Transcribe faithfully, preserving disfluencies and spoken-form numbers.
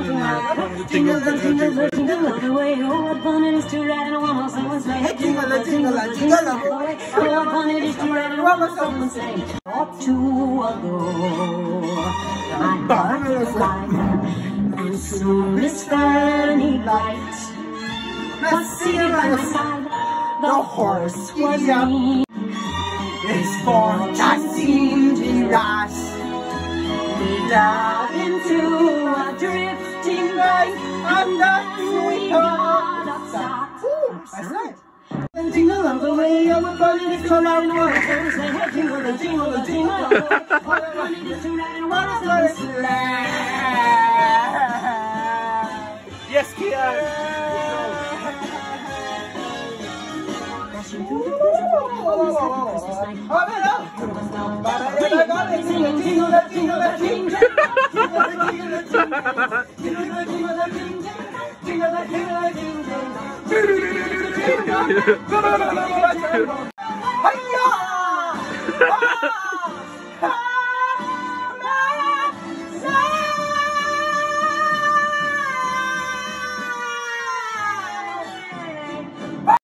Jingle bell, jingle bell, jingle all the way. Oh, what fun it is to ride in a one-horse open sleigh. Hey, jingle bell, jingle bell, jingle all the way. Oh, what fun it is to ride in a one-horse open sleigh. Not too ago, my heart was light, and soon Miss Fanny Bright was seated by my side. The horse was me. His form just seemed to rush me down into a drifting light, and then we got upset. That's right. And jingle all the way, all the fun it is to ride in a one-horse open sleigh. Hey, jingle the jingle the jingle all the way. All the fun it is to ride in a one-horse open sleigh. Yes, Kia. Dashing through the fields of Christmas night. Singing jingle the jingle the jingle, jingle the jingle the jingle, jingle the jingle the jingle, jingle the jingle the jingle. Hiya!